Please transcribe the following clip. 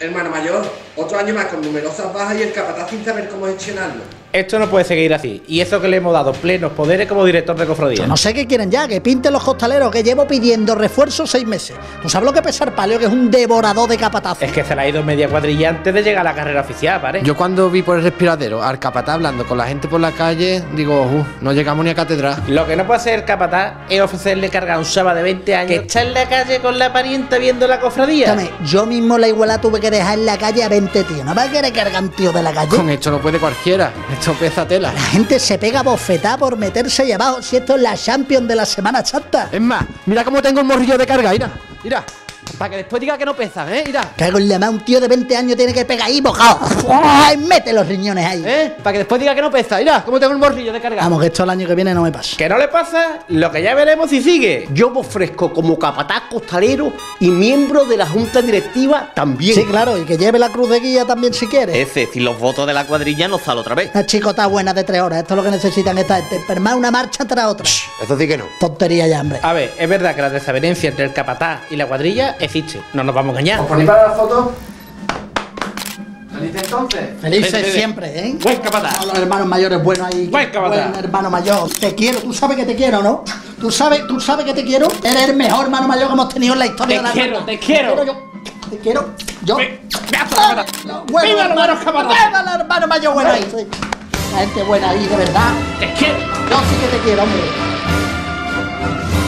Hermano mayor, otro año más con numerosas bajas y el capataz sin saber cómo gestionarlo. Esto no puede seguir así. Y eso que le hemos dado plenos poderes como director de cofradía. Yo no sé qué quieren ya, que pinten los costaleros, que llevo pidiendo refuerzos 6 meses. ¿Tú sabes lo que pesa el palio, que es un devorador de capatazos? Es que se le ha ido media cuadrilla antes de llegar a la carrera oficial, ¿vale? Yo cuando vi por el respiradero al capataz hablando con la gente por la calle, digo, no llegamos ni a catedral. Lo que no puede hacer el capataz es ofrecerle carga a un chava de 20 años que está en la calle con la parienta viendo la cofradía. Escúchame, yo mismo la igualdad tuve que dejar en la calle a 20 tíos. ¿No va a querer cargar un tío de la calle? Con esto no puede cualquiera, esto pesa tela. La gente se pega bofetada por meterse ahí abajo, si esto es la Champions de la Semana Santa. Es más, mira cómo tengo el morrillo de carga, mira. Para que después diga que no pesa, mira. Cago en la mano, un tío de 20 años tiene que pegar ahí bojado. ¡Ay, mete los riñones ahí! Para que después diga que no pesa, mira cómo tengo el morrillo de carga. Vamos, que esto el año que viene no me pasa. ¿Que no le pasa? Lo que ya veremos si sigue. Yo me ofrezco como capataz costalero y miembro de la junta directiva también. Sí, claro, y que lleve la cruz de guía también si quiere. Ese, si los votos de la cuadrilla no sale otra vez. Una chicota buena de 3 horas, esto es lo que necesitan esta gente. Pero más una marcha tras otra. Eso sí que no. Tontería ya, hombre. A ver, es verdad que la desavenencia entre el capataz y la cuadrilla existe. No nos vamos a engañar. ¿Os ponéis para la foto? ¿Feliz entonces? Felices siempre, ¿eh? Buen capataz. Todos los hermanos mayores buenos ahí. Buen capataz. Buen hermano mayor. Te quiero, tú sabes que te quiero, ¿no? ¿Tú sabes que te quiero? Eres el mejor hermano mayor que hemos tenido en la historia de la hermandad. Te quiero. Te quiero yo. ¡Viva el hermano capataz! ¡Viva el hermano mayor bueno ahí! Sí. La gente buena ahí, de verdad. Te quiero. Yo sí que te quiero, hombre.